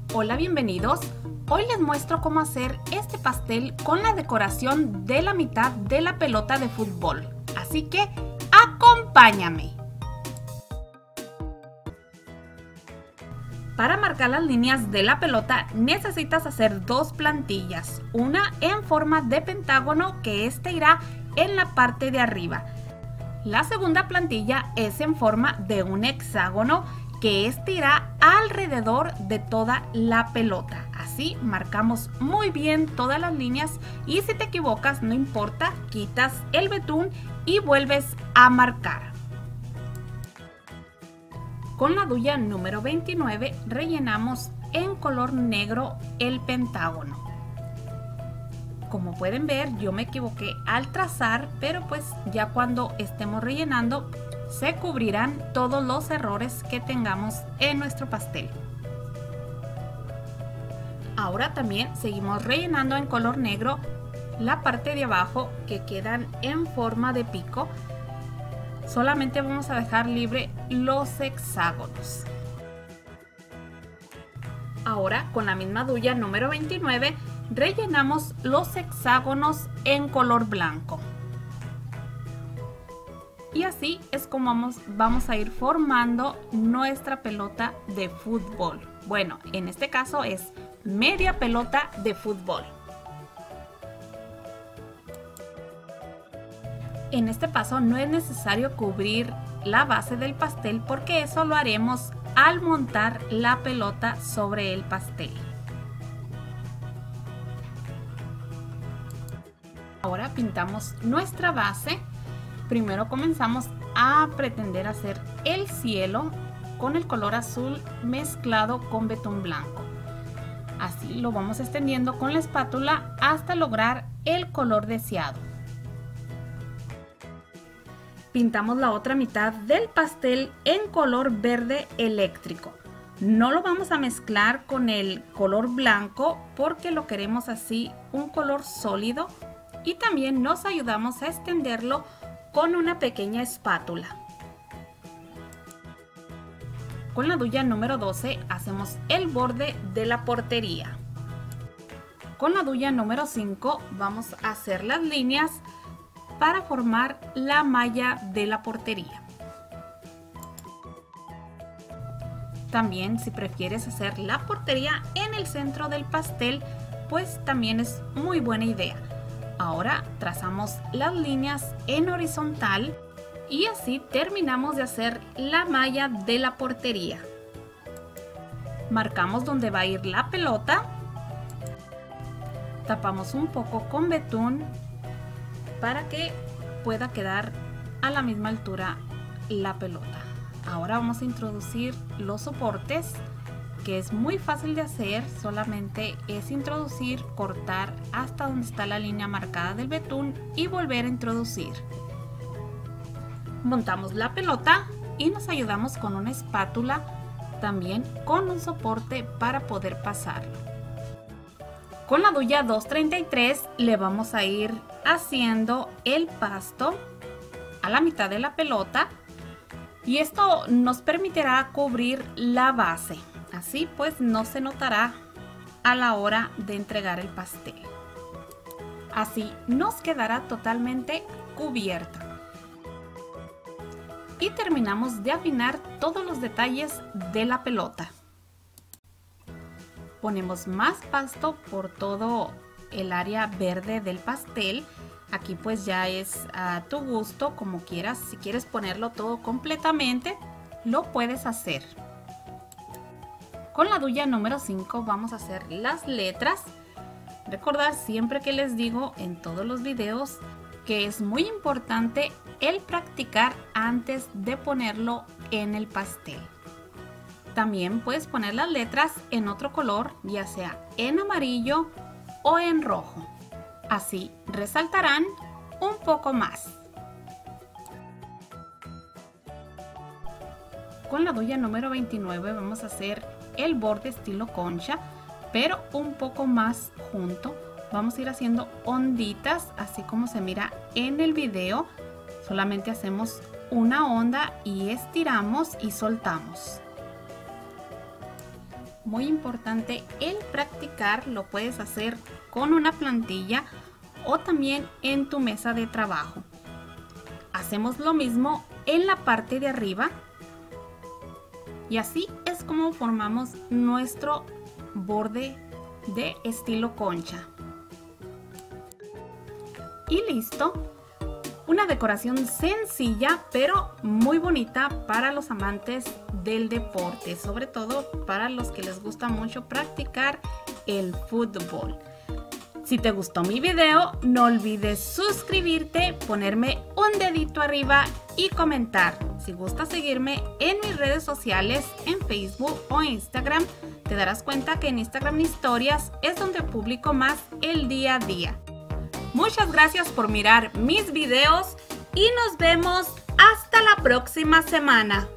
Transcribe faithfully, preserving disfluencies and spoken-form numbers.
Hola, bienvenidos. Hoy les muestro cómo hacer este pastel con la decoración de la mitad de la pelota de fútbol. Así que acompáñame. Para marcar las líneas de la pelota necesitas hacer dos plantillas, una en forma de pentágono que este irá en la parte de arriba. La segunda plantilla es en forma de un hexágono que este irá alrededor de toda la pelota. Así marcamos muy bien todas las líneas y si te equivocas no importa, quitas el betún y vuelves a marcar. Con la duya número veintinueve rellenamos en color negro el pentágono. Como pueden ver, yo me equivoqué al trazar, pero pues ya cuando estemos rellenando se cubrirán todos los errores que tengamos en nuestro pastel. Ahora también seguimos rellenando en color negro la parte de abajo que quedan en forma de pico. Solamente vamos a dejar libre los hexágonos. Ahora con la misma duya número veintinueve rellenamos los hexágonos en color blanco. Y así es como vamos, vamos a ir formando nuestra pelota de fútbol. Bueno, en este caso es media pelota de fútbol. En este paso no es necesario cubrir la base del pastel porque eso lo haremos al montar la pelota sobre el pastel. Ahora pintamos nuestra base. Primero comenzamos a pretender hacer el cielo con el color azul mezclado con betún blanco. Así lo vamos extendiendo con la espátula hasta lograr el color deseado. Pintamos la otra mitad del pastel en color verde eléctrico. No lo vamos a mezclar con el color blanco porque lo queremos así un color sólido y también nos ayudamos a extenderlo con una pequeña espátula. Con la duya número doce hacemos el borde de la portería. Con la duya número cinco vamos a hacer las líneas para formar la malla de la portería. También si prefieres hacer la portería en el centro del pastel, pues también es muy buena idea. Ahora trazamos las líneas en horizontal y así terminamos de hacer la malla de la portería. Marcamos donde va a ir la pelota, tapamos un poco con betún para que pueda quedar a la misma altura la pelota. Ahora vamos a introducir los soportes, que es muy fácil de hacer, solamente es introducir, cortar hasta donde está la línea marcada del betún y volver a introducir. Montamos la pelota y nos ayudamos con una espátula, también con un soporte para poder pasarlo. Con la duya doscientos treinta y tres le vamos a ir haciendo el pasto a la mitad de la pelota y esto nos permitirá cubrir la base. Así pues no se notará a la hora de entregar el pastel. Así nos quedará totalmente cubierta. Y terminamos de afinar todos los detalles de la pelota. Ponemos más pasto por todo el área verde del pastel. Aquí pues ya es a tu gusto, como quieras. Si quieres ponerlo todo completamente, lo puedes hacer. Con la duya número cinco vamos a hacer las letras. Recordad siempre que les digo en todos los videos que es muy importante el practicar antes de ponerlo en el pastel. También puedes poner las letras en otro color, ya sea en amarillo o en rojo. Así resaltarán un poco más. Con la duya número veintinueve vamos a hacer el borde estilo concha, pero un poco más junto. Vamos a ir haciendo onditas, así como se mira en el video. Solamente hacemos una onda y estiramos y soltamos. muy importante el practicar. Lo puedes hacer con una plantilla o también en tu mesa de trabajo. Hacemos lo mismo en la parte de arriba y así es como formamos nuestro borde de estilo concha. Y listo, una decoración sencilla pero muy bonita para los amantes del deporte, sobre todo para los que les gusta mucho practicar el fútbol. Si te gustó mi video, no olvides suscribirte, ponerme un dedito arriba y comentar. Si gustas seguirme en mis redes sociales, en Facebook o Instagram, te darás cuenta que en Instagram Historias es donde publico más el día a día. Muchas gracias por mirar mis videos y nos vemos hasta la próxima semana.